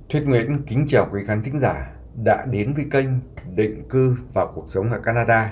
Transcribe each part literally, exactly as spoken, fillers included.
Thuyết Nguyễn kính chào quý khán thính giả đã đến với kênh Định cư và cuộc sống ở Canada.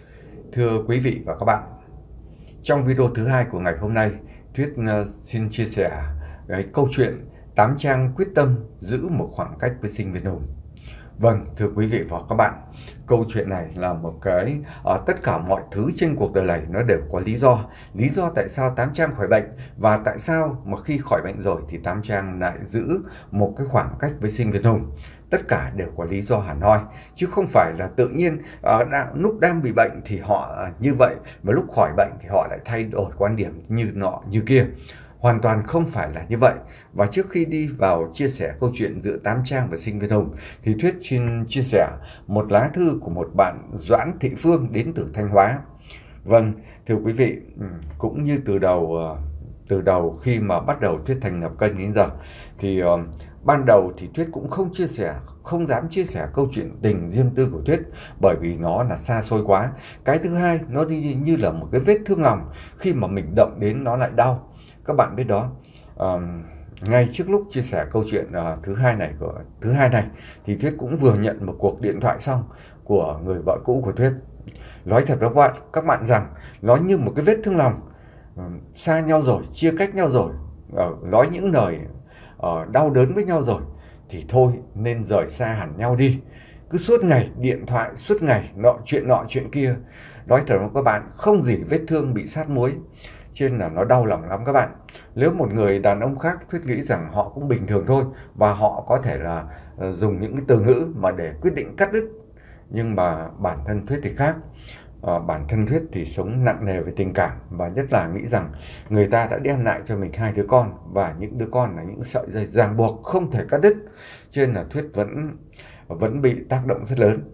Thưa quý vị và các bạn, trong video thứ hai của ngày hôm nay, Thuyết xin chia sẻ cái câu chuyện tám trang quyết tâm giữ một khoảng cách với sinh viên hùng. Vâng, thưa quý vị và các bạn, câu chuyện này là một cái uh, tất cả mọi thứ trên cuộc đời này nó đều có lý do. Lý do tại sao Tám Trang khỏi bệnh và tại sao mà khi khỏi bệnh rồi thì Tám Trang lại giữ một cái khoảng cách với sinh viên hùng. Tất cả đều có lý do hẳn hoi, chứ không phải là tự nhiên uh, đang, lúc đang bị bệnh thì họ uh, như vậy, và lúc khỏi bệnh thì họ lại thay đổi quan điểm như nọ như kia. Hoàn toàn không phải là như vậy. Và trước khi đi vào chia sẻ câu chuyện giữa Tám Trang và sinh viên hùng thì Thuyết xin chia sẻ một lá thư của một bạn Doãn Thị Phương đến từ Thanh Hóa. Vâng, thưa quý vị, cũng như từ đầu từ đầu khi mà bắt đầu Thuyết thành lập kênh đến giờ thì uh, ban đầu thì Thuyết cũng không chia sẻ, không dám chia sẻ câu chuyện tình riêng tư của Thuyết, bởi vì nó là xa xôi quá. Cái thứ hai, nó đi như là một cái vết thương lòng, khi mà mình động đến nó lại đau. Các bạn biết đó, uh, ngay trước lúc chia sẻ câu chuyện uh, thứ hai này của thứ hai này thì Thuyết cũng vừa nhận một cuộc điện thoại xong của người vợ cũ của Thuyết. Nói thật với các bạn, các bạn rằng nó như một cái vết thương lòng, uh, xa nhau rồi, chia cách nhau rồi, uh, nói những lời uh, đau đớn với nhau rồi thì thôi nên rời xa hẳn nhau đi. Cứ suốt ngày điện thoại, suốt ngày nọ chuyện nọ chuyện kia. Nói thật với các bạn, không gì vết thương bị sát muối, cho nên là nó đau lòng lắm các bạn. Nếu một người đàn ông khác, Thuyết nghĩ rằng họ cũng bình thường thôi, và họ có thể là uh, dùng những cái từ ngữ mà để quyết định cắt đứt. Nhưng mà bản thân Thuyết thì khác. Uh, bản thân Thuyết thì sống nặng nề về tình cảm, và nhất là nghĩ rằng người ta đã đem lại cho mình hai đứa con, và những đứa con là những sợi dây ràng buộc không thể cắt đứt. Cho nên là Thuyết vẫn vẫn bị tác động rất lớn.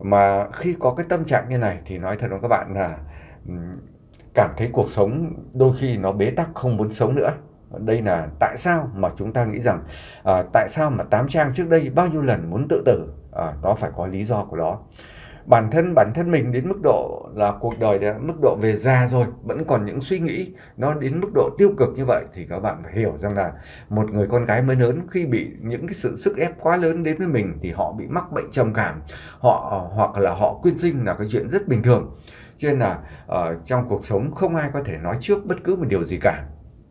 Mà khi có cái tâm trạng như này thì nói thật với các bạn là um, cảm thấy cuộc sống đôi khi nó bế tắc, không muốn sống nữa. Đây là tại sao mà chúng ta nghĩ rằng à, tại sao mà Tám Trang trước đây bao nhiêu lần muốn tự tử. À, nó phải có lý do của nó. Bản thân bản thân mình đến mức độ là cuộc đời đã mức độ về già rồi, vẫn còn những suy nghĩ nó đến mức độ tiêu cực như vậy, thì các bạn phải hiểu rằng là một người con gái mới lớn khi bị những cái sự sức ép quá lớn đến với mình thì họ bị mắc bệnh trầm cảm, họ hoặc là họ quyên sinh là cái chuyện rất bình thường. Cho nên là uh, trong cuộc sống không ai có thể nói trước bất cứ một điều gì cả.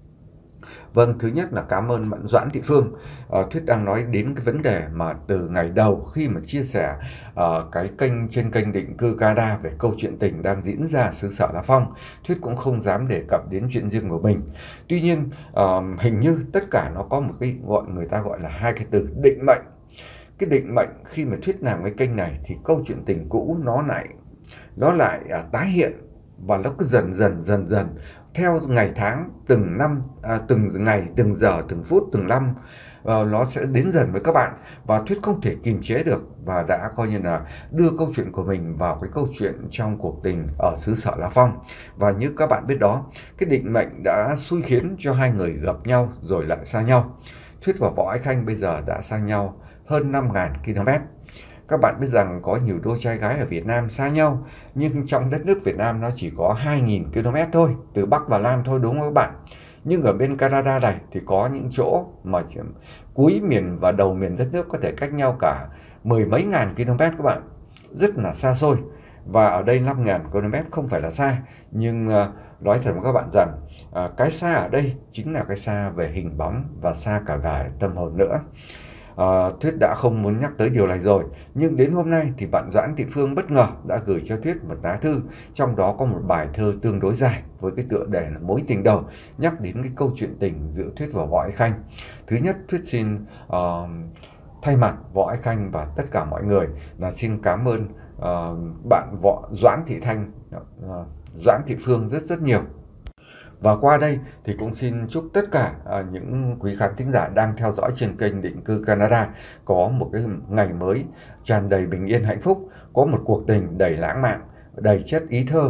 Vâng, thứ nhất là cảm ơn bạn Doãn Thị Phương. Uh, Thuyết đang nói đến cái vấn đề mà từ ngày đầu khi mà chia sẻ uh, cái kênh trên kênh Định cư Canada về câu chuyện tình đang diễn ra xứ sở La Phong, Thuyết cũng không dám đề cập đến chuyện riêng của mình. Tuy nhiên uh, hình như tất cả nó có một cái gọi người ta gọi là hai cái từ định mệnh. Cái định mệnh khi mà Thuyết làm cái kênh này thì câu chuyện tình cũ nó lại nó lại à, tái hiện, và nó cứ dần dần dần dần theo ngày tháng, từng năm, à, từng ngày, từng giờ, từng phút, từng năm, à, nó sẽ đến dần với các bạn. Và Thuyết không thể kiềm chế được, và đã coi như là đưa câu chuyện của mình vào cái câu chuyện trong cuộc tình ở xứ sở La Phong. Và như các bạn biết đó, cái định mệnh đã xui khiến cho hai người gặp nhau rồi lại xa nhau. Thuyết và Võ Ái Khanh bây giờ đã xa nhau hơn năm nghìn ki lô mét. Các bạn biết rằng có nhiều đôi trai gái ở Việt Nam xa nhau, nhưng trong đất nước Việt Nam nó chỉ có hai nghìn ki lô mét thôi, từ Bắc vào Nam thôi, đúng không các bạn? Nhưng ở bên Canada này thì có những chỗ mà cuối miền và đầu miền đất nước có thể cách nhau cả mười mấy ngàn km các bạn, rất là xa xôi. Và ở đây năm nghìn ki lô mét không phải là xa, nhưng uh, nói thật với các bạn rằng uh, cái xa ở đây chính là cái xa về hình bóng và xa cả về tâm hồn nữa. Uh, Thuyết đã không muốn nhắc tới điều này rồi, nhưng đến hôm nay thì bạn Doãn Thị Phương bất ngờ đã gửi cho Thuyết một lá thư, trong đó có một bài thơ tương đối dài với cái tựa đề là Mối tình đầu, nhắc đến cái câu chuyện tình giữa Thuyết và Võ Ái Khanh. Thứ nhất, Thuyết xin uh, thay mặt Võ Ái Khanh và tất cả mọi người là xin cảm ơn uh, bạn Võ Doãn Thị Thanh, uh, Doãn Thị Phương rất rất nhiều. Và qua đây thì cũng xin chúc tất cả à, những quý khán thính giả đang theo dõi trên kênh Định cư Canada có một cái ngày mới tràn đầy bình yên hạnh phúc, có một cuộc tình đầy lãng mạn, đầy chất ý thơ,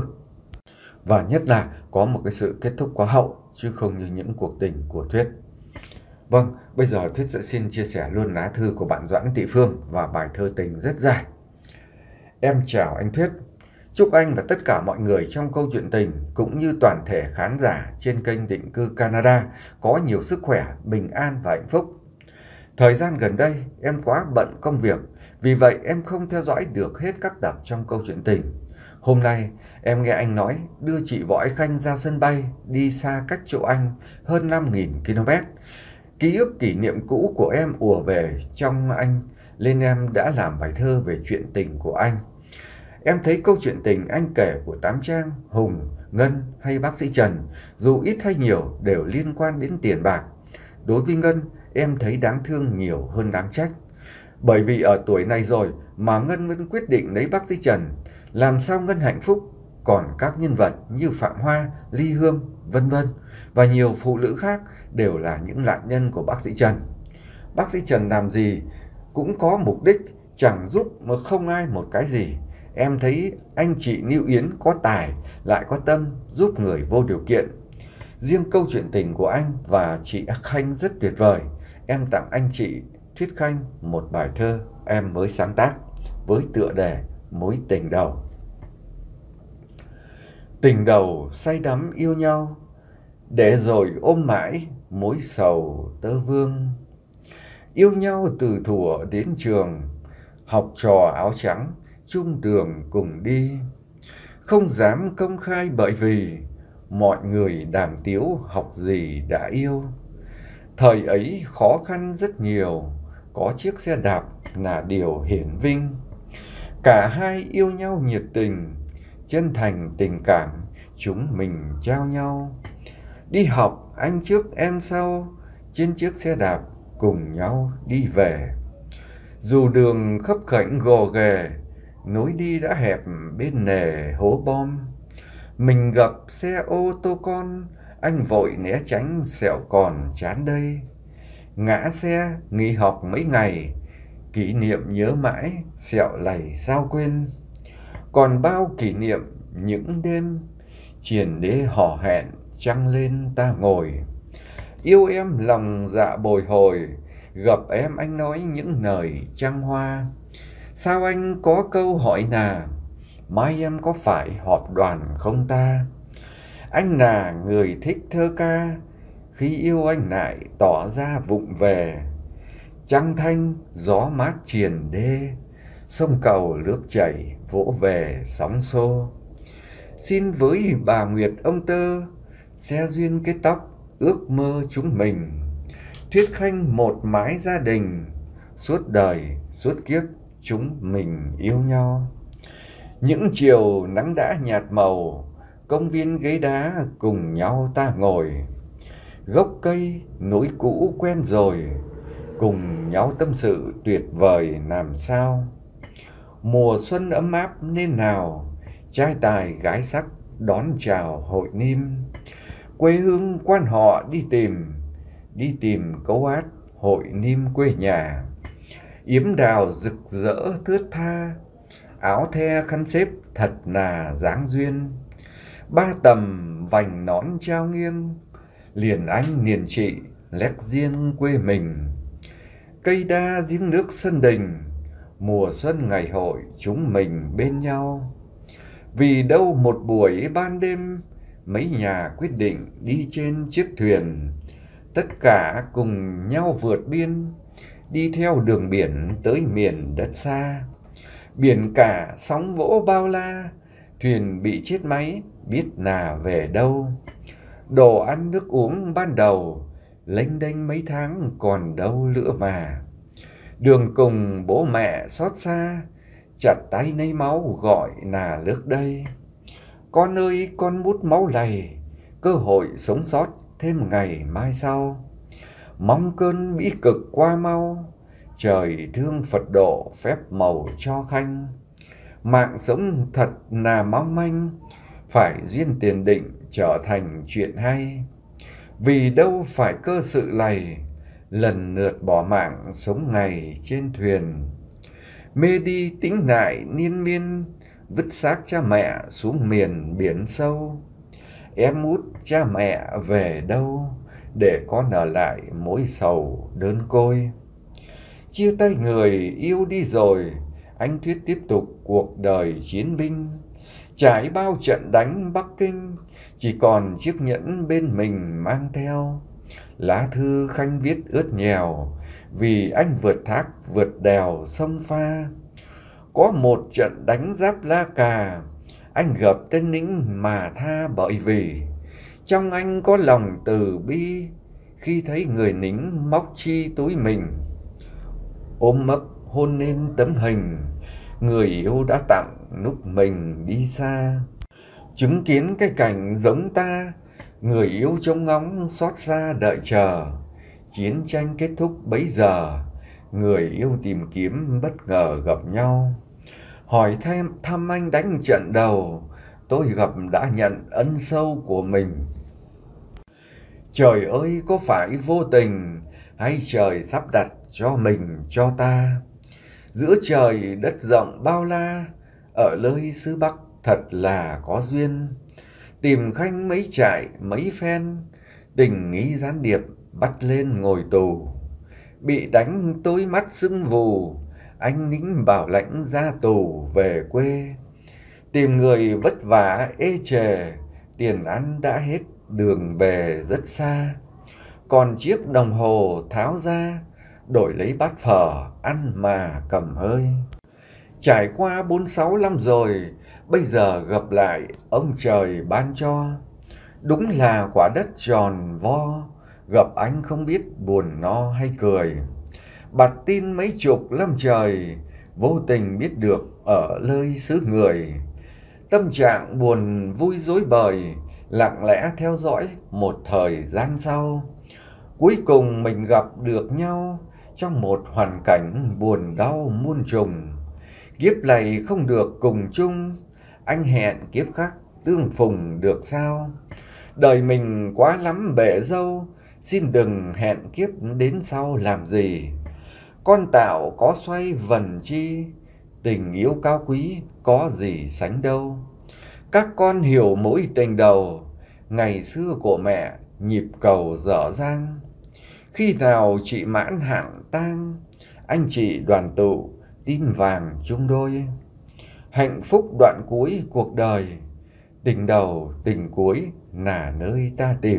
và nhất là có một cái sự kết thúc có hậu, chứ không như những cuộc tình của Thuyết. Vâng, bây giờ Thuyết sẽ xin chia sẻ luôn lá thư của bạn Doãn Thị Phương và bài thơ tình rất dài. Em chào anh Thuyết. Chúc anh và tất cả mọi người trong câu chuyện tình cũng như toàn thể khán giả trên kênh Định cư Canada có nhiều sức khỏe, bình an và hạnh phúc. Thời gian gần đây em quá bận công việc, vì vậy em không theo dõi được hết các tập trong câu chuyện tình. Hôm nay em nghe anh nói đưa chị Võ Khanh ra sân bay, đi xa cách chỗ anh hơn năm nghìn ki lô mét. Ký ức kỷ niệm cũ của em ùa về trong anh, nên em đã làm bài thơ về chuyện tình của anh. Em thấy câu chuyện tình anh kể của Tám Trang, Hùng, Ngân hay bác sĩ Trần, dù ít hay nhiều đều liên quan đến tiền bạc. Đối với Ngân, em thấy đáng thương nhiều hơn đáng trách. Bởi vì ở tuổi này rồi mà Ngân vẫn quyết định lấy bác sĩ Trần, làm sao Ngân hạnh phúc. Còn các nhân vật như Phạm Hoa, Ly Hương, vân vân và nhiều phụ nữ khác đều là những nạn nhân của bác sĩ Trần. Bác sĩ Trần làm gì cũng có mục đích, chẳng giúp mà không ai một cái gì. Em thấy anh chị Nưu Yến có tài, lại có tâm, giúp người vô điều kiện. Riêng câu chuyện tình của anh và chị Khanh rất tuyệt vời. Em tặng anh chị Thuyết Khanh một bài thơ em mới sáng tác với tựa đề Mối tình đầu. Tình đầu say đắm yêu nhau, để rồi ôm mãi mối sầu tơ vương. Yêu nhau từ thuở đến trường, học trò áo trắng chung đường cùng đi. Không dám công khai bởi vì mọi người đàm tiếu học gì đã yêu. Thời ấy khó khăn rất nhiều, có chiếc xe đạp là điều hiển vinh. Cả hai yêu nhau nhiệt tình, chân thành tình cảm chúng mình trao nhau. Đi học anh trước em sau, trên chiếc xe đạp cùng nhau đi về. Dù đường khấp khểnh gồ ghề, lối đi đã hẹp bên nề hố bom. Mình gặp xe ô tô con, anh vội né tránh sẹo còn chán đây. Ngã xe nghỉ học mấy ngày, kỷ niệm nhớ mãi sẹo lầy sao quên. Còn bao kỷ niệm những đêm, triền đế hò hẹn trăng lên ta ngồi. Yêu em lòng dạ bồi hồi, gặp em anh nói những lời trăng hoa. Sao anh có câu hỏi nà, mai em có phải họp đoàn không ta? Anh là người thích thơ ca, khi yêu anh lại tỏ ra vụng về. Trăng thanh gió mát triền đê, sông cầu nước chảy vỗ về sóng xô. Xin với bà Nguyệt ông tơ, xe duyên kết tóc ước mơ chúng mình. Thuyết Khanh một mái gia đình, suốt đời suốt kiếp chúng mình yêu nhau. Những chiều nắng đã nhạt màu, công viên ghế đá cùng nhau ta ngồi. Gốc cây núi cũ quen rồi, cùng nhau tâm sự tuyệt vời làm sao. Mùa xuân ấm áp nên nào, trai tài gái sắc đón chào hội niêm. Quê hương quan họ đi tìm, đi tìm câu hát hội niêm quê nhà. Yếm đào rực rỡ thướt tha, áo the khăn xếp thật là dáng duyên. Ba tầm vành nón trao nghiêng, liền anh liền chị lét riêng quê mình. Cây đa giếng nước sân đình, mùa xuân ngày hội chúng mình bên nhau. Vì đâu một buổi ban đêm, mấy nhà quyết định đi trên chiếc thuyền. Tất cả cùng nhau vượt biên, đi theo đường biển tới miền đất xa. Biển cả sóng vỗ bao la, thuyền bị chết máy biết là về đâu. Đồ ăn nước uống ban đầu, lênh đênh mấy tháng còn đâu nữa mà. Đường cùng bố mẹ xót xa, chặt tay nấy máu gọi là nước đây. Con ơi con mút máu lầy, cơ hội sống sót thêm ngày mai sau. Mong cơn bĩ cực qua mau, trời thương Phật độ phép màu cho Khanh. Mạng sống thật là mong manh, phải duyên tiền định trở thành chuyện hay. Vì đâu phải cơ sự lầy, lần lượt bỏ mạng sống ngày trên thuyền. Mê đi tính lại niên miên, vứt xác cha mẹ xuống miền biển sâu. Em út cha mẹ về đâu, để con ở lại mối sầu đơn côi. Chia tay người yêu đi rồi, anh Thuyết tiếp tục cuộc đời chiến binh. Trải bao trận đánh Bắc Kinh, chỉ còn chiếc nhẫn bên mình mang theo. Lá thư Khanh viết ướt nhèo, vì anh vượt thác vượt đèo sông pha. Có một trận đánh giáp La Cà, anh gặp tên Ninh mà tha, bởi vì trong anh có lòng từ bi, khi thấy người lính móc chi túi mình. Ôm ấp hôn lên tấm hình, người yêu đã tặng lúc mình đi xa. Chứng kiến cái cảnh giống ta, người yêu trông ngóng xót xa đợi chờ. Chiến tranh kết thúc bấy giờ, người yêu tìm kiếm bất ngờ gặp nhau. Hỏi thêm thăm anh đánh trận đầu, tôi gặp đã nhận ân sâu của mình. Trời ơi, có phải vô tình, hay trời sắp đặt cho mình cho ta? Giữa trời đất rộng bao la, ở nơi xứ Bắc thật là có duyên. Tìm Khanh mấy trại mấy phen, tình nghĩ gián điệp bắt lên ngồi tù. Bị đánh tối mắt sưng vù, anh lính bảo lãnh ra tù về quê. Tìm người vất vả ê chề, tiền ăn đã hết đường về rất xa. Còn chiếc đồng hồ tháo ra, đổi lấy bát phở ăn mà cầm hơi. Trải qua bốn sáu năm rồi, bây giờ gặp lại ông trời ban cho. Đúng là quả đất tròn vo, gặp anh không biết buồn no hay cười. Bặt tin mấy chục năm trời, vô tình biết được ở nơi xứ người. Tâm trạng buồn vui rối bời, lặng lẽ theo dõi một thời gian sau. Cuối cùng mình gặp được nhau trong một hoàn cảnh buồn đau muôn trùng. Kiếp này không được cùng chung, anh hẹn kiếp khác tương phùng được sao? Đời mình quá lắm bể dâu, xin đừng hẹn kiếp đến sau làm gì. Con tạo có xoay vần chi, tình yêu cao quý có gì sánh đâu. Các con hiểu mối tình đầu, ngày xưa của mẹ nhịp cầu dở dang. Khi nào chị mãn hạn tang, anh chị đoàn tụ tin vàng chung đôi. Hạnh phúc đoạn cuối cuộc đời, tình đầu tình cuối là nơi ta tìm.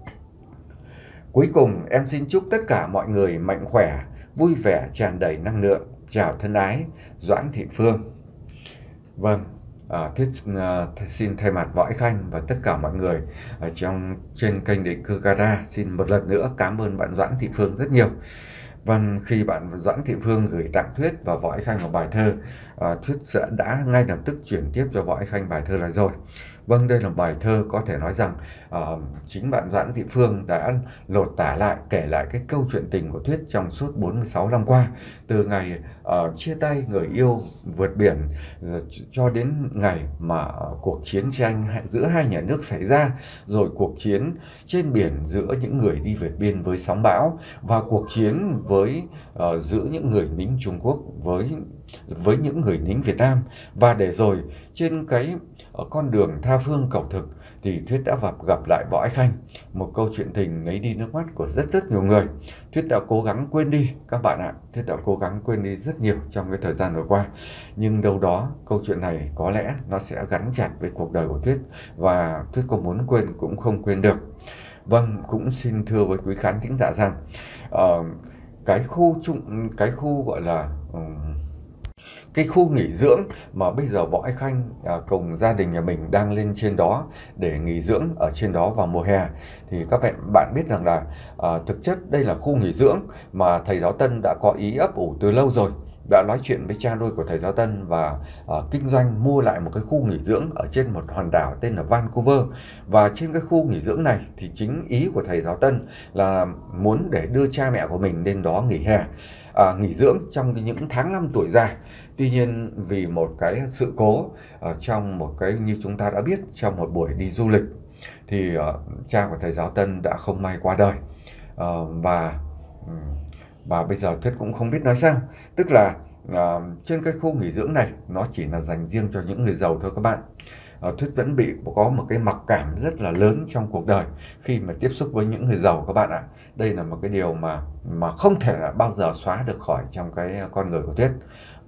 Cuối cùng em xin chúc tất cả mọi người mạnh khỏe, vui vẻ, tràn đầy năng lượng. Chào thân ái, Doãn Thị Phương. Vâng, à, Thuyết à, xin thay mặt Võ Ái Khanh và tất cả mọi người ở trong trên kênh Định Cư Canada xin một lần nữa cảm ơn bạn Doãn Thị Phương rất nhiều. Vâng, khi bạn Doãn Thị Phương gửi tặng Thuyết và Võ Ái Khanh một bài thơ, à, Thuyết sẽ đã ngay lập tức chuyển tiếp cho Võ Ái Khanh bài thơ này rồi. Vâng, đây là bài thơ có thể nói rằng uh, chính bạn Doãn Thị Phương đã lột tả lại, kể lại cái câu chuyện tình của Thuyết trong suốt bốn mươi sáu năm qua. Từ ngày uh, chia tay người yêu vượt biển uh, cho đến ngày mà uh, cuộc chiến tranh giữa hai nhà nước xảy ra, rồi cuộc chiến trên biển giữa những người đi vượt biên với sóng bão, và cuộc chiến với uh, giữa những người lính Trung Quốc với với những người lính Việt Nam. Và để rồi trên cái ở con đường tha phương cầu thực thì Thuyết đã gặp gặp lại Võ Ái Khanh, một câu chuyện tình lấy đi nước mắt của rất rất nhiều người. Thuyết đã cố gắng quên đi các bạn ạ, Thuyết đã cố gắng quên đi rất nhiều trong cái thời gian vừa qua, nhưng đâu đó câu chuyện này có lẽ nó sẽ gắn chặt với cuộc đời của Thuyết, và Thuyết có muốn quên cũng không quên được. Vâng, cũng xin thưa với quý khán thính giả rằng uh, cái khu trung cái khu gọi là uh, cái khu nghỉ dưỡng mà bây giờ Võ Ái Khanh à, cùng gia đình nhà mình đang lên trên đó để nghỉ dưỡng ở trên đó vào mùa hè, thì các bạn bạn biết rằng là à, thực chất đây là khu nghỉ dưỡng mà thầy giáo Tân đã có ý ấp ủ từ lâu rồi, đã nói chuyện với cha nuôi của thầy giáo Tân và à, kinh doanh mua lại một cái khu nghỉ dưỡng ở trên một hòn đảo tên là Vancouver. Và trên cái khu nghỉ dưỡng này thì chính ý của thầy giáo Tân là muốn để đưa cha mẹ của mình lên đó nghỉ hè, à, nghỉ dưỡng trong những tháng năm tuổi già. Tuy nhiên vì một cái sự cố uh, trong một cái như chúng ta đã biết, trong một buổi đi du lịch thì uh, cha của thầy giáo Tân đã không may qua đời, uh, và và bây giờ Thuyết cũng không biết nói sao. Tức là uh, trên cái khu nghỉ dưỡng này nó chỉ là dành riêng cho những người giàu thôi các bạn. Uh, Thuyết vẫn bị có một cái mặc cảm rất là lớn trong cuộc đời khi mà tiếp xúc với những người giàu các bạn ạ. Đây là một cái điều mà mà không thể là bao giờ xóa được khỏi trong cái con người của Thuyết.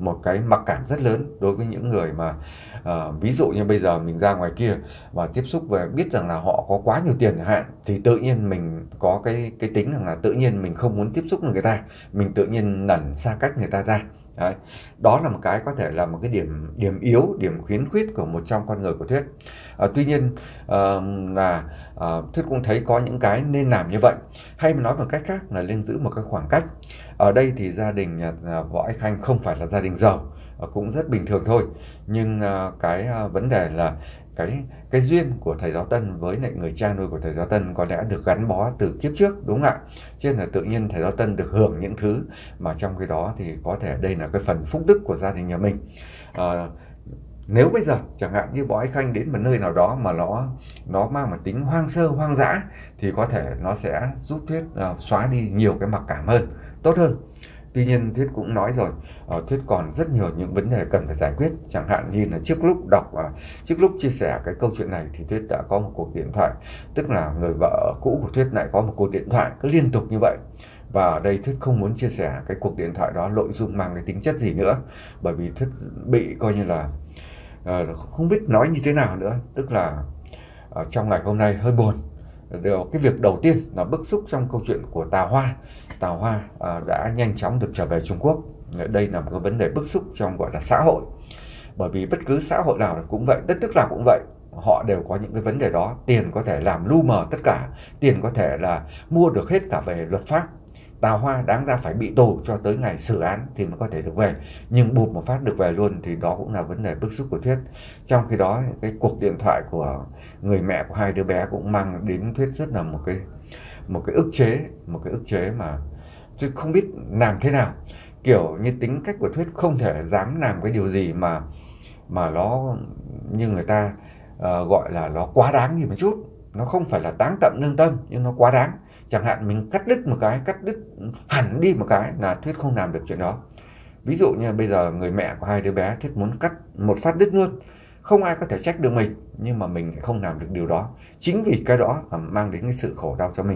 một cái mặc cảm rất lớn đối với những người mà uh, ví dụ như bây giờ mình ra ngoài kia và tiếp xúc và biết rằng là họ có quá nhiều tiền chẳng hạn, thì tự nhiên mình có cái cái tính rằng là tự nhiên mình không muốn tiếp xúc với người ta, mình tự nhiên lẩn xa cách người ta ra. Đấy. Đó là một cái có thể là một cái điểm điểm yếu, điểm khiếm khuyết của một trong con người của Thuyết. À, tuy nhiên uh, là uh, Thuyết cũng thấy có những cái nên làm như vậy, hay mà nói một cách khác là nên giữ một cái khoảng cách. Ở đây thì gia đình uh, Võ Ái Khanh không phải là gia đình giàu, uh, cũng rất bình thường thôi, nhưng uh, cái uh, vấn đề là cái cái duyên của thầy giáo Tân với lại người cha nuôi của thầy giáo Tân có lẽ được gắn bó từ kiếp trước, đúng không ạ? Cho nên là tự nhiên thầy giáo Tân được hưởng những thứ mà trong cái đó thì có thể đây là cái phần phúc đức của gia đình nhà mình. À, nếu bây giờ chẳng hạn như Võ Ái Khanh đến một nơi nào đó mà nó nó mang một tính hoang sơ, hoang dã, thì có thể nó sẽ giúp Thuyết uh, xóa đi nhiều cái mặc cảm hơn, tốt hơn. Tuy nhiên Thuyết cũng nói rồi, uh, Thuyết còn rất nhiều những vấn đề cần phải giải quyết, chẳng hạn như là trước lúc đọc uh, trước lúc chia sẻ cái câu chuyện này thì Thuyết đã có một cuộc điện thoại, tức là người vợ cũ của Thuyết lại có một cuộc điện thoại cứ liên tục như vậy. Và ở đây Thuyết không muốn chia sẻ cái cuộc điện thoại đó nội dung mang cái tính chất gì nữa, bởi vì Thuyết bị coi như là uh, không biết nói như thế nào nữa. Tức là uh, trong ngày hôm nay hơi buồn. Điều, cái việc đầu tiên là bức xúc trong câu chuyện của Tào Hoa. Tào Hoa uh, đã nhanh chóng được trở về Trung Quốc. Đây là một cái vấn đề bức xúc trong gọi là xã hội. Bởi vì bất cứ xã hội nào cũng vậy, đất nước nào cũng vậy, họ đều có những cái vấn đề đó. Tiền có thể làm lu mờ tất cả, tiền có thể là mua được hết cả về luật pháp. Tào Hoa đáng ra phải bị tù cho tới ngày xử án thì mới có thể được về, nhưng bụp một phát được về luôn, thì đó cũng là vấn đề bức xúc của Thuyết. Trong khi đó cái cuộc điện thoại của người mẹ của hai đứa bé cũng mang đến Thuyết rất là một cái một cái ức chế, một cái ức chế mà Thuyết không biết làm thế nào. Kiểu như tính cách của Thuyết không thể dám làm cái điều gì mà mà nó như người ta uh, gọi là nó quá đáng như một chút. Nó không phải là táng tận lương tâm, nhưng nó quá đáng. Chẳng hạn mình cắt đứt một cái, cắt đứt hẳn đi một cái là Thuyết không làm được chuyện đó. Ví dụ như bây giờ người mẹ của hai đứa bé, Thuyết muốn cắt một phát đứt luôn. Không ai có thể trách được mình, nhưng mà mình không làm được điều đó. Chính vì cái đó mà mang đến cái sự khổ đau cho mình.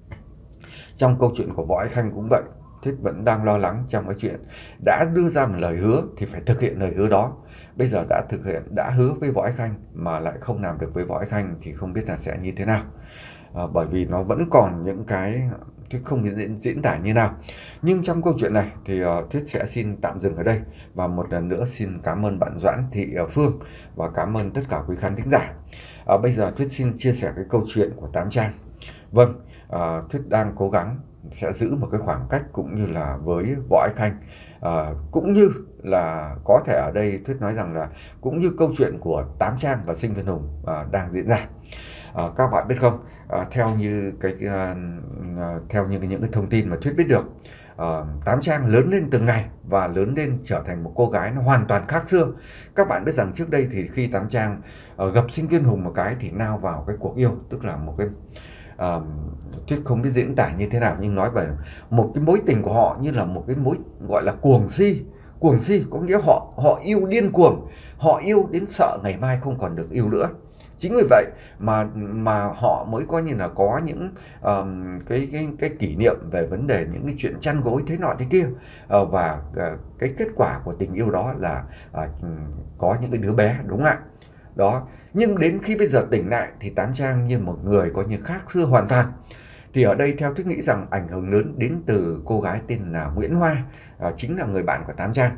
Trong câu chuyện của Võ Ái Khanh cũng vậy. Thuyết vẫn đang lo lắng trong cái chuyện đã đưa ra một lời hứa thì phải thực hiện lời hứa đó. Bây giờ đã thực hiện, đã hứa với Võ Ái Khanh mà lại không làm được với Võ Ái Khanh thì không biết là sẽ như thế nào. À, bởi vì nó vẫn còn những cái Thuyết không biết diễn, diễn tả như nào. Nhưng trong câu chuyện này thì uh, Thuyết sẽ xin tạm dừng ở đây. Và một lần nữa xin cảm ơn bạn Doãn Thị uh, Phương và cảm ơn tất cả quý khán thính giả. À, bây giờ Thuyết xin chia sẻ cái câu chuyện của Tám Trang. Vâng, uh, Thuyết đang cố gắng sẽ giữ một cái khoảng cách cũng như là với Võ Ái Khanh, à, cũng như là có thể ở đây Thuyết nói rằng là cũng như câu chuyện của Tám Trang và Sinh Viên Hùng à, đang diễn ra. À, các bạn biết không, à, theo như cái à, theo như những cái thông tin mà Thuyết biết được, à, Tám Trang lớn lên từng ngày và lớn lên trở thành một cô gái nó hoàn toàn khác xưa. Các bạn biết rằng trước đây thì khi Tám Trang à, gặp Sinh Viên Hùng một cái thì nao vào cái cuộc yêu, tức là một cái Uh, Thuyết không biết diễn tả như thế nào, nhưng nói về một cái mối tình của họ như là một cái mối gọi là cuồng si. Cuồng si có nghĩa họ họ yêu điên cuồng, họ yêu đến sợ ngày mai không còn được yêu nữa. Chính vì vậy mà mà họ mới coi như là có những um, cái, cái cái kỷ niệm về vấn đề những cái chuyện chăn gối thế nọ thế kia, uh, và uh, cái kết quả của tình yêu đó là uh, có những cái đứa bé, đúng không ạ? Đó, nhưng đến khi bây giờ tỉnh lại thì Tám Trang như một người có như khác xưa hoàn toàn. Thì ở đây theo Thuyết nghĩ rằng ảnh hưởng lớn đến từ cô gái tên là Nguyễn Hoa, à, chính là người bạn của Tám Trang.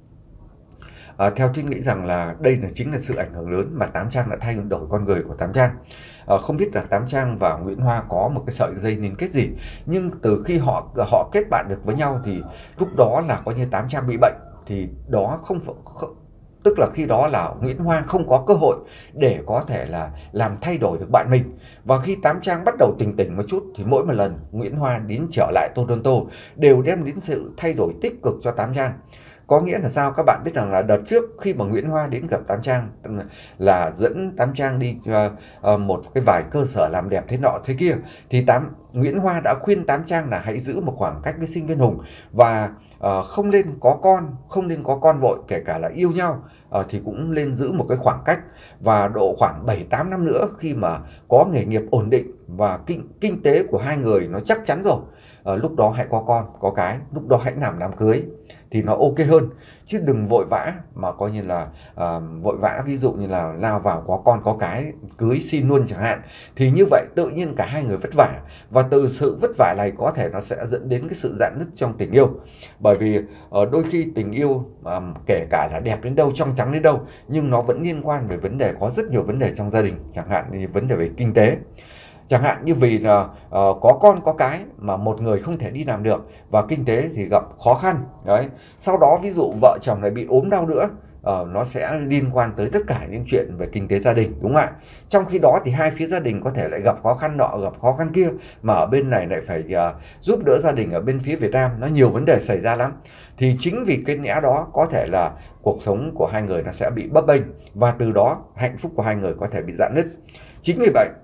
À, theo Thuyết nghĩ rằng là đây là chính là sự ảnh hưởng lớn mà Tám Trang đã thay đổi con người của Tám Trang. À, không biết là Tám Trang và Nguyễn Hoa có một cái sợi dây liên kết gì, nhưng từ khi họ họ kết bạn được với nhau thì lúc đó là coi như Tám Trang bị bệnh, thì đó không phải không, tức là khi đó là Nguyễn Hoa không có cơ hội để có thể là làm thay đổi được bạn mình. Và khi Tám Trang bắt đầu tỉnh tỉnh một chút thì mỗi một lần Nguyễn Hoa đến trở lại Toronto đều đem đến sự thay đổi tích cực cho Tám Trang. Có nghĩa là sao? Các bạn biết rằng là đợt trước khi mà Nguyễn Hoa đến gặp Tám Trang là dẫn Tám Trang đi uh, uh, một cái vài cơ sở làm đẹp thế nọ thế kia, thì Tám Nguyễn Hoa đã khuyên Tám Trang là hãy giữ một khoảng cách với Sinh Viên Hùng và uh, không nên có con, không nên có con vội, kể cả là yêu nhau uh, thì cũng nên giữ một cái khoảng cách. Và độ khoảng bảy tám năm nữa khi mà có nghề nghiệp ổn định và kinh kinh tế của hai người nó chắc chắn rồi, uh, lúc đó hãy có con, có cái, lúc đó hãy làm đám cưới. thì nó ok hơn, chứ đừng vội vã mà coi như là à, vội vã ví dụ như là lao vào có con có cái cưới xin luôn chẳng hạn. Thì như vậy tự nhiên cả hai người vất vả, và từ sự vất vả này có thể nó sẽ dẫn đến cái sự rạn nứt trong tình yêu. Bởi vì uh, đôi khi tình yêu um, kể cả là đẹp đến đâu, trong trắng đến đâu, nhưng nó vẫn liên quan về vấn đề, có rất nhiều vấn đề trong gia đình, chẳng hạn như vấn đề về kinh tế. Chẳng hạn như vì là uh, có con có cái mà một người không thể đi làm được và kinh tế thì gặp khó khăn đấy. Sau đó ví dụ vợ chồng lại bị ốm đau nữa, uh, nó sẽ liên quan tới tất cả những chuyện về kinh tế gia đình, đúng không ạ? Trong khi đó thì hai phía gia đình có thể lại gặp khó khăn nọ gặp khó khăn kia, mà ở bên này lại phải uh, giúp đỡ gia đình ở bên phía Việt Nam, nó nhiều vấn đề xảy ra lắm. Thì chính vì cái lẽ đó có thể là cuộc sống của hai người nó sẽ bị bấp bênh, và từ đó hạnh phúc của hai người có thể bị rạn nứt. Chính vì vậy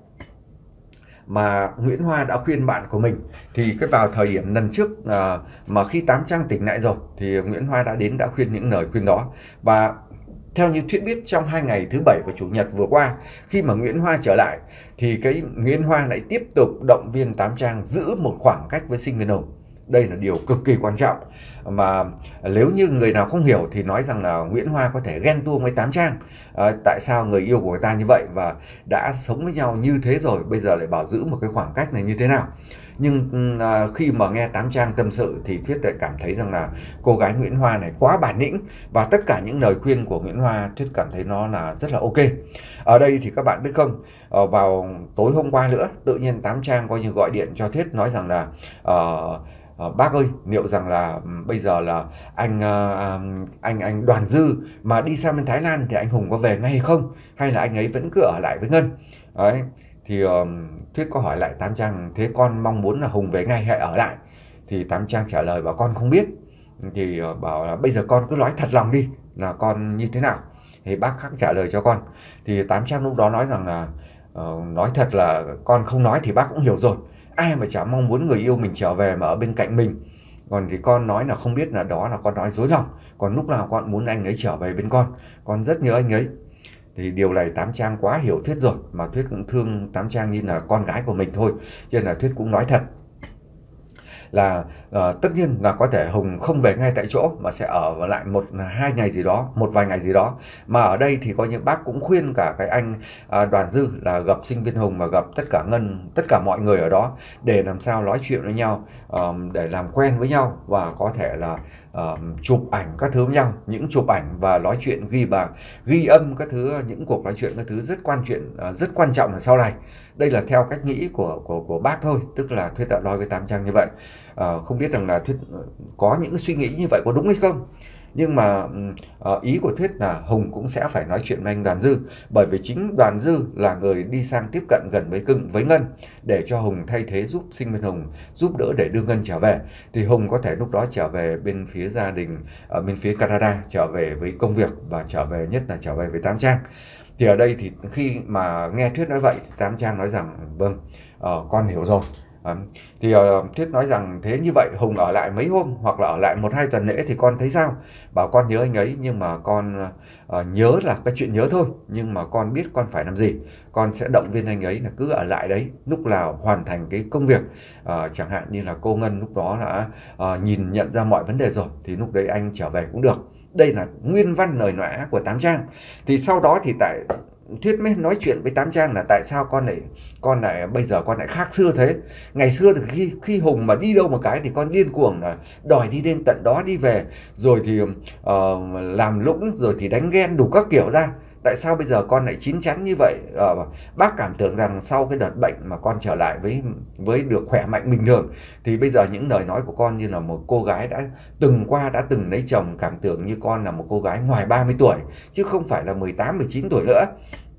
mà Nguyễn Hoa đã khuyên bạn của mình, thì cái vào thời điểm lần trước à, mà khi Tám Trang tỉnh lại rồi thì Nguyễn Hoa đã đến đã khuyên những lời khuyên đó. Và theo như thuyết biết, trong hai ngày thứ bảy và chủ nhật vừa qua, khi mà Nguyễn Hoa trở lại thì cái Nguyễn Hoa lại tiếp tục động viên Tám Trang giữ một khoảng cách với Sinh Viên Hùng. Đây là điều cực kỳ quan trọng, mà nếu như người nào không hiểu thì nói rằng là Nguyễn Hoa có thể ghen tuông với Tám Trang. À, tại sao người yêu của người ta như vậy và đã sống với nhau như thế rồi, bây giờ lại bảo giữ một cái khoảng cách này như thế nào. Nhưng à, khi mà nghe Tám Trang tâm sự thì Thuyết lại cảm thấy rằng là cô gái Nguyễn Hoa này quá bản lĩnh, và tất cả những lời khuyên của Nguyễn Hoa Thuyết cảm thấy nó là rất là ok. Ở đây thì các bạn biết không, à, vào tối hôm qua nữa tự nhiên Tám Trang coi như gọi điện cho Thuyết nói rằng là uh, Uh, bác ơi, liệu rằng là um, bây giờ là anh uh, anh anh Đoàn Dư mà đi sang bên Thái Lan thì anh Hùng có về ngay không, hay là anh ấy vẫn cứ ở lại với Ngân? Đấy, thì uh, Thuyết có hỏi lại Tám Trang, thế con mong muốn là Hùng về ngay hay ở lại? Thì Tám Trang trả lời bảo con không biết. Thì uh, bảo là bây giờ con cứ nói thật lòng đi là con như thế nào, thì bác khắc trả lời cho con. Thì Tám Trang lúc đó nói rằng là uh, nói thật là con không nói thì bác cũng hiểu rồi, ai mà chả mong muốn người yêu mình trở về mà ở bên cạnh mình. Còn thì con nói là không biết là đó là con nói dối lòng, còn lúc nào con muốn anh ấy trở về bên con, con rất nhớ anh ấy. Thì điều này Tám Trang quá hiểu Thuyết rồi, mà Thuyết cũng thương Tám Trang như là con gái của mình thôi, cho nên là Thuyết cũng nói thật là uh, tất nhiên là có thể Hùng không về ngay tại chỗ mà sẽ ở lại một hai ngày gì đó, một vài ngày gì đó. Mà ở đây thì coi như bác cũng khuyên cả cái anh uh, Đoàn Dư là gặp Sinh Viên Hùng và gặp tất cả Ngân, tất cả mọi người ở đó để làm sao nói chuyện với nhau, uh, để làm quen với nhau, và có thể là uh, chụp ảnh các thứ với nhau, những chụp ảnh và nói chuyện ghi bà ghi âm các thứ, những cuộc nói chuyện các thứ rất quan chuyện uh, rất quan trọng là sau này. Đây là theo cách nghĩ của của của bác thôi, tức là Thuyết đã nói với Tám Trang như vậy. À, không biết rằng là Thuyết có những suy nghĩ như vậy có đúng hay không, nhưng mà uh, ý của Thuyết là Hùng cũng sẽ phải nói chuyện với anh Đoàn Dư, bởi vì chính Đoàn Dư là người đi sang tiếp cận gần với cưng với Ngân để cho Hùng thay thế giúp Sinh Viên Hùng, giúp đỡ để đưa Ngân trở về. Thì Hùng có thể lúc đó trở về bên phía gia đình ở bên phía Canada, trở về với công việc và trở về nhất là trở về với Tám Trang. Thì ở đây thì khi mà nghe Thuyết nói vậy thì Tám Trang nói rằng vâng, uh, con hiểu rồi. Uh, thì uh, Thuyết nói rằng thế như vậy Hùng ở lại mấy hôm hoặc là ở lại một hai tuần lễ thì con thấy sao? Bảo con nhớ anh ấy, nhưng mà con uh, nhớ là cái chuyện nhớ thôi, nhưng mà con biết con phải làm gì. Con sẽ động viên anh ấy là cứ ở lại đấy, lúc nào hoàn thành cái công việc, uh, chẳng hạn như là cô Ngân lúc đó đã uh, nhìn nhận ra mọi vấn đề rồi thì lúc đấy anh trở về cũng được. Đây là nguyên văn lời nói của Tám Trang. Thì sau đó thì tại Thuyết mới nói chuyện với Tám Trang là tại sao con lại con lại bây giờ con lại khác xưa thế. Ngày xưa thì khi khi Hùng mà đi đâu một cái thì con điên cuồng là đòi đi đến tận đó đi về, rồi thì uh, làm lũng, rồi thì đánh ghen đủ các kiểu ra. Tại sao bây giờ con lại chín chắn như vậy? Uh, bác cảm tưởng rằng sau cái đợt bệnh mà con trở lại với với được khỏe mạnh bình thường, thì bây giờ những lời nói của con như là một cô gái đã từng qua, đã từng lấy chồng, cảm tưởng như con là một cô gái ngoài ba mươi tuổi chứ không phải là mười tám, mười chín tuổi nữa.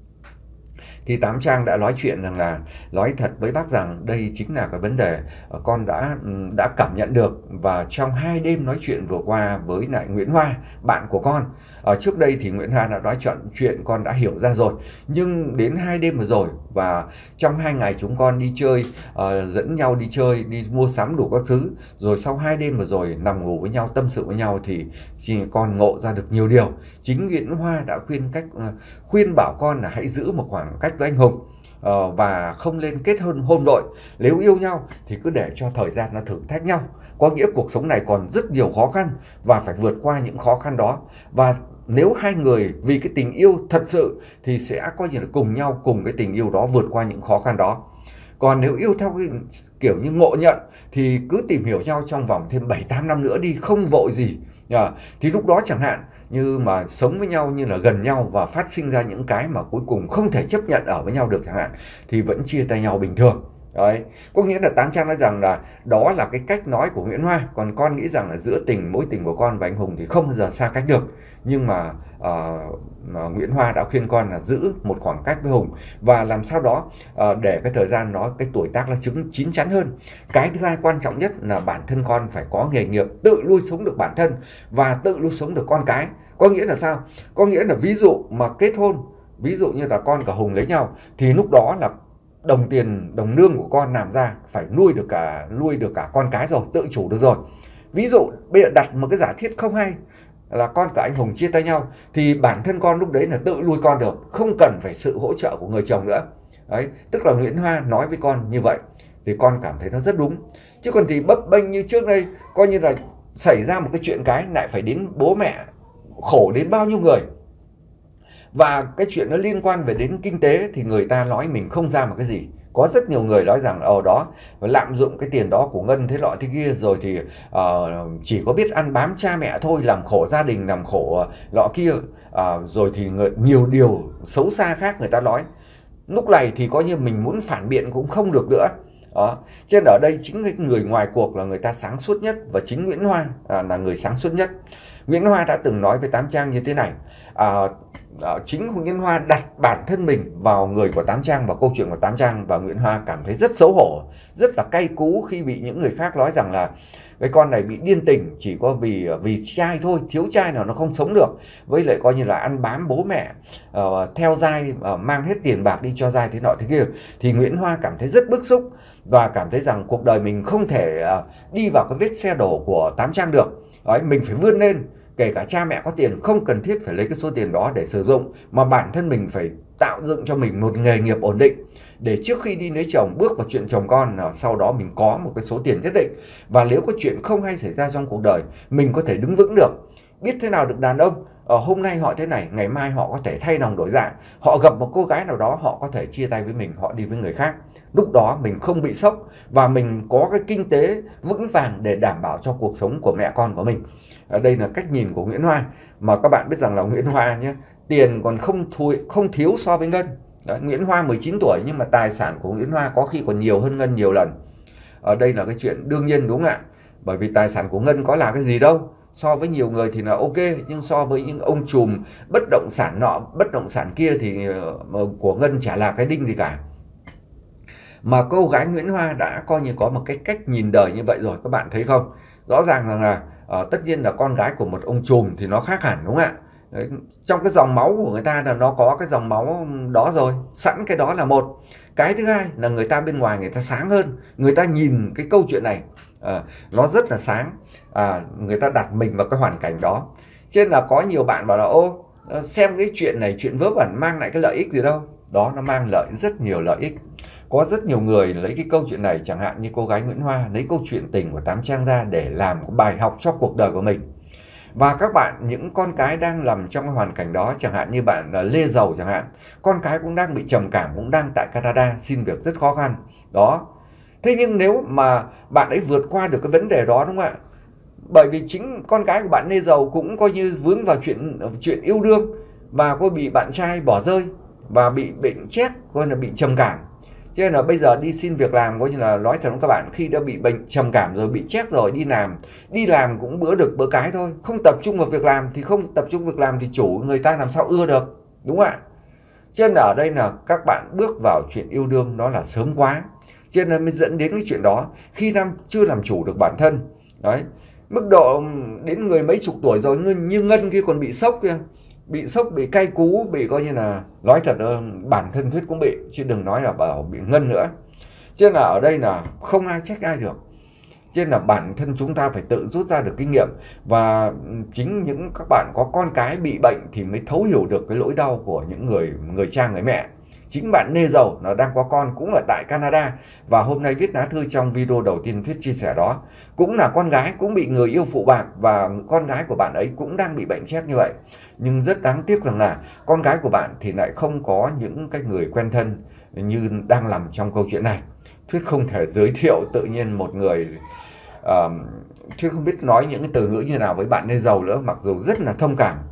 Thì Tám Trang đã nói chuyện rằng là nói thật với bác rằng đây chính là cái vấn đề con đã đã cảm nhận được, và trong hai đêm nói chuyện vừa qua với lại Nguyễn Hoa, bạn của con, ở trước đây thì Nguyễn Hoa đã nói chuyện chuyện con đã hiểu ra rồi, nhưng đến hai đêm vừa rồi và trong hai ngày chúng con đi chơi, uh, dẫn nhau đi chơi, đi mua sắm đủ các thứ, rồi sau hai đêm vừa rồi nằm ngủ với nhau, tâm sự với nhau thì chỉ con ngộ ra được nhiều điều. Chính Nguyễn Hoa đã khuyên cách uh, khuyên bảo con là hãy giữ một khoảng cách với anh Hùng. uh, và không nên kết hôn hôn vội. Nếu yêu nhau thì cứ để cho thời gian nó thử thách nhau. Có nghĩa cuộc sống này còn rất nhiều khó khăn và phải vượt qua những khó khăn đó. Và nếu hai người vì cái tình yêu thật sự thì sẽ coi như là cùng nhau, cùng cái tình yêu đó vượt qua những khó khăn đó. Còn nếu yêu theo cái kiểu như ngộ nhận thì cứ tìm hiểu nhau trong vòng thêm bảy tám năm nữa đi, không vội gì. À, thì lúc đó chẳng hạn như mà sống với nhau như là gần nhau và phát sinh ra những cái mà cuối cùng không thể chấp nhận ở với nhau được chẳng hạn, thì vẫn chia tay nhau bình thường. Đấy, có nghĩa là Tám Trang nói rằng là đó là cái cách nói của Nguyễn Hoa, còn con nghĩ rằng là giữa tình mối tình của con và anh Hùng thì không bao giờ xa cách được. Nhưng mà uh, Nguyễn Hoa đã khuyên con là giữ một khoảng cách với Hùng và làm sao đó uh, để cái thời gian nó, cái tuổi tác nó chứng chín chắn hơn. Cái thứ hai quan trọng nhất là bản thân con phải có nghề nghiệp, tự nuôi sống được bản thân và tự nuôi sống được con cái. Có nghĩa là sao? Có nghĩa là ví dụ mà kết hôn, ví dụ như là con cả Hùng lấy nhau thì lúc đó là đồng tiền, đồng lương của con làm ra phải nuôi được cả nuôi được cả con cái rồi, tự chủ được rồi. Ví dụ bây giờ đặt một cái giả thiết không hay là con cả anh Hùng chia tay nhau thì bản thân con lúc đấy là tự nuôi con được, không cần phải sự hỗ trợ của người chồng nữa. Đấy, tức là Nguyễn Hoa nói với con như vậy thì con cảm thấy nó rất đúng. Chứ còn thì bấp bênh như trước đây, coi như là xảy ra một cái chuyện cái lại phải đến bố mẹ khổ đến bao nhiêu người. Và cái chuyện nó liên quan về đến kinh tế thì người ta nói mình không ra một cái gì. Có rất nhiều người nói rằng ở đó lạm dụng cái tiền đó của Ngân thế nọ thế kia, rồi thì uh, chỉ có biết ăn bám cha mẹ thôi, làm khổ gia đình, làm khổ lọ kia, uh, rồi thì người, nhiều điều xấu xa khác người ta nói. Lúc này thì coi như mình muốn phản biện cũng không được nữa. Đó. Cho nên ở đây chính cái người ngoài cuộc là người ta sáng suốt nhất, và chính Nguyễn Hoa à, là người sáng suốt nhất. Nguyễn Hoa đã từng nói với Tám Trang như thế này, à, à, chính Nguyễn Hoa đặt bản thân mình vào người của Tám Trang, vào câu chuyện của Tám Trang, và Nguyễn Hoa cảm thấy rất xấu hổ, rất là cay cú khi bị những người khác nói rằng là cái con này bị điên tình chỉ có vì vì trai thôi, thiếu trai nào nó không sống được, với lại coi như là ăn bám bố mẹ, uh, theo giai, uh, mang hết tiền bạc đi cho giai thế nọ thế kia. Thì Nguyễn Hoa cảm thấy rất bức xúc và cảm thấy rằng cuộc đời mình không thể uh, đi vào cái vết xe đổ của Tám Trang được. Đấy, mình phải vươn lên, kể cả cha mẹ có tiền không cần thiết phải lấy cái số tiền đó để sử dụng, mà bản thân mình phải tạo dựng cho mình một nghề nghiệp ổn định để trước khi đi lấy chồng, bước vào chuyện chồng con, sau đó mình có một cái số tiền nhất định, và nếu có chuyện không hay xảy ra trong cuộc đời mình có thể đứng vững được. Biết thế nào được đàn ông, ở hôm nay họ thế này, ngày mai họ có thể thay lòng đổi dạ, họ gặp một cô gái nào đó họ có thể chia tay với mình, họ đi với người khác. Lúc đó mình không bị sốc và mình có cái kinh tế vững vàng để đảm bảo cho cuộc sống của mẹ con của mình. Ở đây là cách nhìn của Nguyễn Hoa, mà các bạn biết rằng là Nguyễn Hoa nhé, tiền còn không thui, không thiếu so với Ngân. Đấy, Nguyễn Hoa mười chín tuổi nhưng mà tài sản của Nguyễn Hoa có khi còn nhiều hơn Ngân nhiều lần. Ở đây là cái chuyện đương nhiên, đúng không ạ? Bởi vì tài sản của Ngân có là cái gì đâu, so với nhiều người thì là ok, nhưng so với những ông trùm bất động sản nọ bất động sản kia thì của Ngân chả là cái đinh gì cả. Mà cô gái Nguyễn Hoa đã coi như có một cái cách nhìn đời như vậy rồi, các bạn thấy không? Rõ ràng rằng là uh, tất nhiên là con gái của một ông trùm thì nó khác hẳn, đúng không ạ? Đấy, trong cái dòng máu của người ta là nó có cái dòng máu đó rồi, sẵn cái đó là một. Cái thứ hai là người ta bên ngoài người ta sáng hơn, người ta nhìn cái câu chuyện này à, nó rất là sáng, à, người ta đặt mình vào cái hoàn cảnh đó. Cho nên là có nhiều bạn bảo là ô, xem cái chuyện này chuyện vớ vẩn mang lại cái lợi ích gì đâu. Đó, nó mang lợi rất nhiều lợi ích. Có rất nhiều người lấy cái câu chuyện này, chẳng hạn như cô gái Nguyễn Hoa lấy câu chuyện tình của Tám Trang ra để làm một bài học cho cuộc đời của mình. Và các bạn, những con cái đang nằm trong cái hoàn cảnh đó, chẳng hạn như bạn Lê Dầu chẳng hạn, con cái cũng đang bị trầm cảm, cũng đang tại Canada xin việc rất khó khăn. Đó. Thế nhưng nếu mà bạn ấy vượt qua được cái vấn đề đó, đúng không ạ? Bởi vì chính con cái của bạn Lê Dầu cũng coi như vướng vào chuyện chuyện yêu đương và có bị bạn trai bỏ rơi và bị bệnh chết, coi là bị trầm cảm. Cho nên là bây giờ đi xin việc làm, coi như là nói thật với các bạn, khi đã bị bệnh trầm cảm rồi, bị chết rồi, đi làm đi làm cũng bữa được bữa cái thôi, không tập trung vào việc làm thì không tập trung việc làm thì chủ người ta làm sao ưa được, đúng không ạ? Cho nên là ở đây là các bạn bước vào chuyện yêu đương nó là sớm quá, cho nên là mới dẫn đến cái chuyện đó khi năm chưa làm chủ được bản thân. Đấy, mức độ đến người mấy chục tuổi rồi như Ngân kia còn bị sốc kia, bị sốc, bị cay cú, bị coi như là nói thật bản thân Thuyết cũng bị, chứ đừng nói là bảo bị Ngân nữa. Cho nên là ở đây là không ai trách ai được, cho nên là bản thân chúng ta phải tự rút ra được kinh nghiệm. Và chính những các bạn có con cái bị bệnh thì mới thấu hiểu được cái nỗi đau của những người người cha người mẹ. Chính bạn Nê Dầu nó đang có con cũng ở tại Canada, và hôm nay viết lá thư trong video đầu tiên Thuyết chia sẻ đó cũng là con gái cũng bị người yêu phụ bạc, và con gái của bạn ấy cũng đang bị bệnh chết như vậy. Nhưng rất đáng tiếc rằng là con gái của bạn thì lại không có những cái người quen thân như đang nằm trong câu chuyện này. Thuyết không thể giới thiệu tự nhiên một người uh, Thuyết không biết nói những cái từ ngữ như nào với bạn Nê Dầu nữa, mặc dù rất là thông cảm.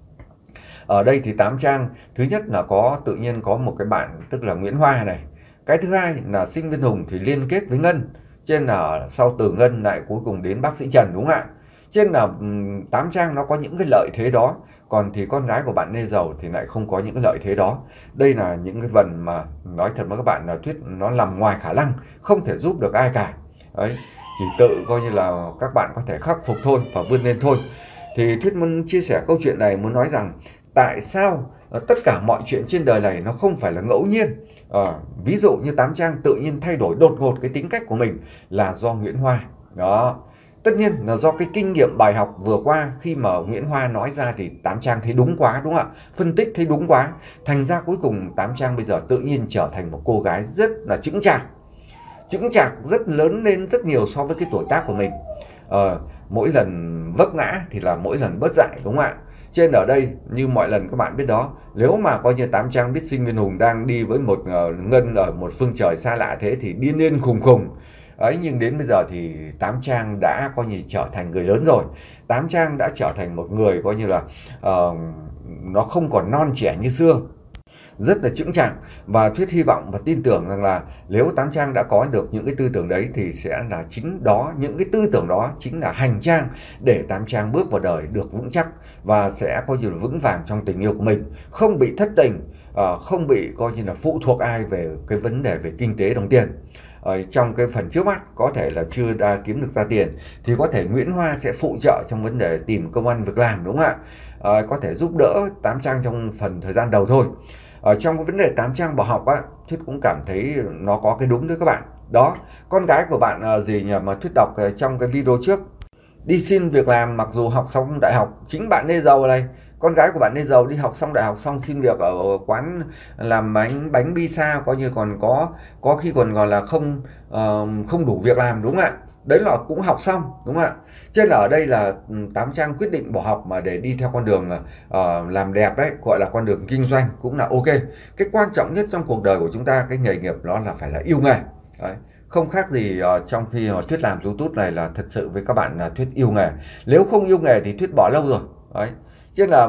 Ở đây thì Tám Trang thứ nhất là có tự nhiên có một cái bạn tức là Nguyễn Hoa này. Cái thứ hai là Sinh Viên Hùng thì liên kết với Ngân, trên là sau từ Ngân lại cuối cùng đến bác sĩ Trần, đúng không ạ? Trên là Tám Trang nó có những cái lợi thế đó, còn thì con gái của bạn Nê Dầu thì lại không có những cái lợi thế đó. Đây là những cái phần mà nói thật với các bạn là Thuyết nó nằm ngoài khả năng, không thể giúp được ai cả. Đấy, chỉ tự coi như là các bạn có thể khắc phục thôi và vươn lên thôi. Thì Thuyết muốn chia sẻ câu chuyện này, muốn nói rằng tại sao tất cả mọi chuyện trên đời này nó không phải là ngẫu nhiên. À, ví dụ như Tám Trang tự nhiên thay đổi đột ngột cái tính cách của mình là do Nguyễn Hoa. Đó, tất nhiên là do cái kinh nghiệm bài học vừa qua, khi mà Nguyễn Hoa nói ra thì Tám Trang thấy đúng quá, đúng không ạ? Phân tích thấy đúng quá. Thành ra cuối cùng Tám Trang bây giờ tự nhiên trở thành một cô gái rất là chững chạc. Chững chạc rất lớn lên rất nhiều so với cái tuổi tác của mình. À, mỗi lần vấp ngã thì là mỗi lần bớt dại, đúng không ạ? Trên ở đây như mọi lần các bạn biết đó, nếu mà coi như Tám Trang biết Sinh Viên Hùng đang đi với một uh, Ngân ở một phương trời xa lạ thế thì điên điên khùng khùng ấy, nhưng đến bây giờ thì Tám Trang đã coi như trở thành người lớn rồi. Tám Trang đã trở thành một người coi như là uh, nó không còn non trẻ như xưa, rất là chững chạc. Và Thuyết hy vọng và tin tưởng rằng là nếu Tám Trang đã có được những cái tư tưởng đấy thì sẽ là chính đó, những cái tư tưởng đó chính là hành trang để Tám Trang bước vào đời được vững chắc và sẽ coi như là vững vàng trong tình yêu của mình, không bị thất tình, không bị coi như là phụ thuộc ai về cái vấn đề về kinh tế đồng tiền. Ở trong cái phần trước mắt có thể là chưa đã kiếm được ra tiền thì có thể Nguyễn Hoa sẽ phụ trợ trong vấn đề tìm công ăn việc làm, đúng không ạ? À, có thể giúp đỡ Tám Trang trong phần thời gian đầu thôi. Ở trong cái vấn đề Tám Trang bỏ học á, Thuyết cũng cảm thấy nó có cái đúng đấy các bạn. Đó, con gái của bạn uh, gì nhỉ mà Thuyết đọc uh, trong cái video trước, đi xin việc làm mặc dù học xong đại học. Chính bạn Nê Dầu này, con gái của bạn Nê Dầu đi học xong đại học xong xin việc ở quán làm bánh bánh pizza, coi như còn có có khi còn gọi là không uh, không đủ việc làm, đúng không ạ? Đấy là cũng học xong, đúng không ạ? Cho nên là ở đây là Tám Trang quyết định bỏ học mà để đi theo con đường uh, làm đẹp đấy, gọi là con đường kinh doanh cũng là ok. Cái quan trọng nhất trong cuộc đời của chúng ta, cái nghề nghiệp đó là phải là yêu nghề. Đấy, không khác gì uh, trong khi uh, Thuyết làm YouTube này là thật sự với các bạn là Thuyết yêu nghề. Nếu không yêu nghề thì Thuyết bỏ lâu rồi. Đấy, chứ là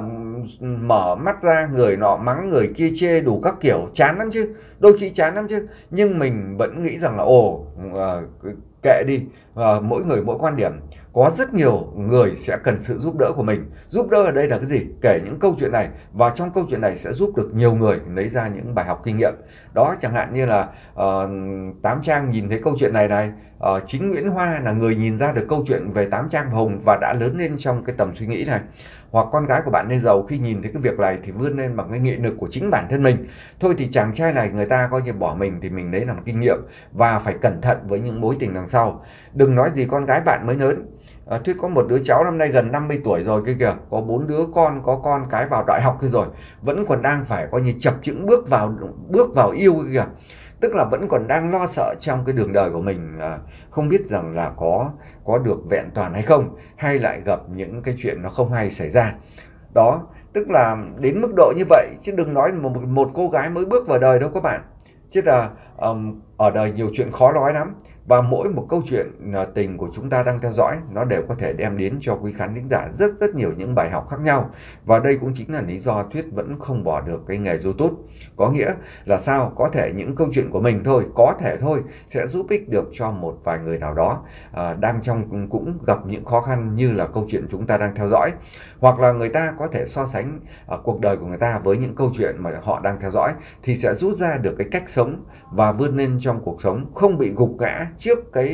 mở mắt ra người nọ mắng người kia chê đủ các kiểu, chán lắm chứ, đôi khi chán lắm chứ. Nhưng mình vẫn nghĩ rằng là ồ uh, kệ đi, à, mỗi người mỗi quan điểm, có rất nhiều người sẽ cần sự giúp đỡ của mình. Giúp đỡ ở đây là cái gì? Kể những câu chuyện này, và trong câu chuyện này sẽ giúp được nhiều người lấy ra những bài học kinh nghiệm. Đó, chẳng hạn như là uh, Tám Trang nhìn thấy câu chuyện này này, uh, chính Nguyễn Hoa là người nhìn ra được câu chuyện về Tám Trang và Hùng và đã lớn lên trong cái tầm suy nghĩ này. Hoặc con gái của bạn Nê Dầu khi nhìn thấy cái việc này thì vươn lên bằng cái nghị lực của chính bản thân mình. Thôi thì chàng trai này người ta coi như bỏ mình thì mình lấy làm kinh nghiệm và phải cẩn thận với những mối tình đằng sau. Đừng nói gì con gái bạn mới lớn. À, Thuyết có một đứa cháu năm nay gần năm mươi tuổi rồi kia kìa, có bốn đứa con, có con cái vào đại học kia rồi, vẫn còn đang phải coi như chập chững bước vào bước vào yêu kia kìa. Tức là vẫn còn đang lo sợ trong cái đường đời của mình, à, không biết rằng là có có được vẹn toàn hay không, hay lại gặp những cái chuyện nó không hay xảy ra. Đó, tức là đến mức độ như vậy, chứ đừng nói một, một cô gái mới bước vào đời đâu các bạn. Chứ là um, ở đời nhiều chuyện khó nói lắm. Và mỗi một câu chuyện tình của chúng ta đang theo dõi nó đều có thể đem đến cho quý khán thính giả rất rất nhiều những bài học khác nhau. Và đây cũng chính là lý do Thuyết vẫn không bỏ được cái nghề YouTube. Có nghĩa là sao? Có thể những câu chuyện của mình thôi, có thể thôi, sẽ giúp ích được cho một vài người nào đó à, đang trong cũng gặp những khó khăn như là câu chuyện chúng ta đang theo dõi. Hoặc là người ta có thể so sánh à, cuộc đời của người ta với những câu chuyện mà họ đang theo dõi thì sẽ rút ra được cái cách sống và vươn lên trong cuộc sống, không bị gục ngã trước cái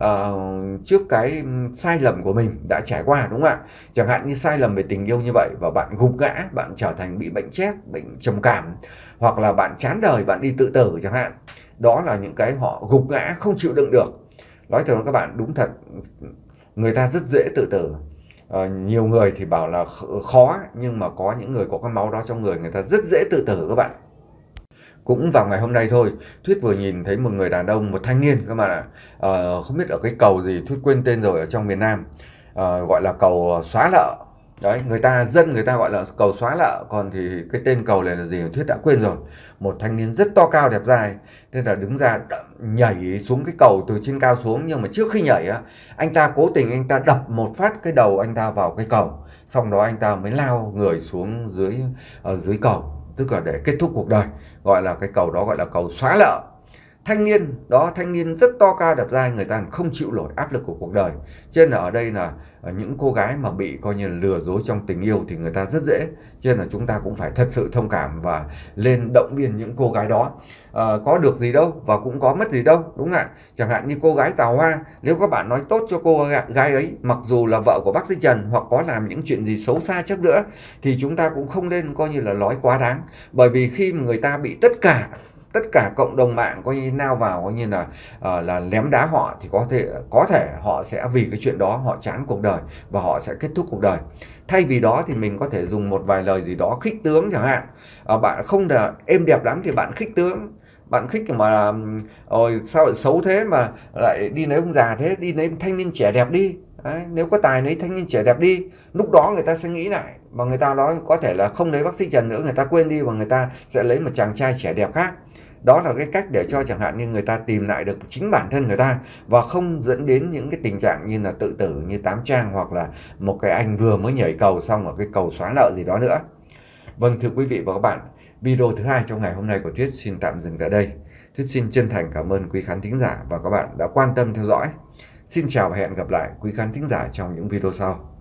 uh, trước cái sai lầm của mình đã trải qua, đúng không ạ? Chẳng hạn như sai lầm về tình yêu như vậy và bạn gục ngã, bạn trở thành bị bệnh chết, bệnh trầm cảm, hoặc là bạn chán đời, bạn đi tự tử chẳng hạn. Đó là những cái họ gục ngã không chịu đựng được. Nói thật với các bạn, đúng thật, người ta rất dễ tự tử. Uh, nhiều người thì bảo là khó, nhưng mà có những người có cái máu đó trong người, người ta rất dễ tự tử các bạn. Cũng vào ngày hôm nay thôi, Thuyết vừa nhìn thấy một người đàn ông, một thanh niên các bạn ạ. Ờ, không biết ở cái cầu gì, Thuyết quên tên rồi, ở trong miền Nam. Ờ, gọi là cầu xóa nợ. Đấy, người ta dân người ta gọi là cầu xóa nợ, còn thì cái tên cầu này là gì Thuyết đã quên rồi. Một thanh niên rất to cao đẹp dai, nên là đứng ra nhảy xuống cái cầu từ trên cao xuống, nhưng mà trước khi nhảy á, anh ta cố tình anh ta đập một phát cái đầu anh ta vào cái cầu, xong đó anh ta mới lao người xuống dưới ở dưới cầu, tức là để kết thúc cuộc đời. Gọi là cái cầu đó gọi là cầu xóa nợ. Thanh niên đó, thanh niên rất to cao đẹp dai, người ta không chịu nổi áp lực của cuộc đời. Cho nên là ở đây là những cô gái mà bị coi như là lừa dối trong tình yêu thì người ta rất dễ. Cho nên là chúng ta cũng phải thật sự thông cảm và lên động viên những cô gái đó. À, có được gì đâu và cũng có mất gì đâu, đúng không ạ? Chẳng hạn như cô gái Tào Hoa, nếu các bạn nói tốt cho cô gái ấy, mặc dù là vợ của bác sĩ Trần hoặc có làm những chuyện gì xấu xa chắc nữa, thì chúng ta cũng không nên coi như là nói quá đáng. Bởi vì khi mà người ta bị tất cả tất cả cộng đồng mạng coi như nao vào coi như là uh, là ném đá họ, thì có thể có thể họ sẽ vì cái chuyện đó họ chán cuộc đời và họ sẽ kết thúc cuộc đời. Thay vì đó thì mình có thể dùng một vài lời gì đó khích tướng chẳng hạn. Uh, bạn không là êm đẹp lắm thì bạn khích tướng, bạn khích mà ôi sao lại xấu thế mà lại đi lấy ông già thế, đi lấy thanh niên trẻ đẹp đi. Đấy, nếu có tài lấy thanh niên trẻ đẹp đi. Lúc đó người ta sẽ nghĩ lại và người ta nói có thể là không lấy bác sĩ Trần nữa, người ta quên đi và người ta sẽ lấy một chàng trai trẻ đẹp khác. Đó là cái cách để cho chẳng hạn như người ta tìm lại được chính bản thân người ta và không dẫn đến những cái tình trạng như là tự tử như Tám Trang hoặc là một cái anh vừa mới nhảy cầu xong ở cái cầu xóa nợ gì đó nữa. Vâng, thưa quý vị và các bạn, video thứ hai trong ngày hôm nay của Thuyết xin tạm dừng tại đây. Thuyết xin chân thành cảm ơn quý khán thính giả và các bạn đã quan tâm theo dõi. Xin chào và hẹn gặp lại quý khán thính giả trong những video sau.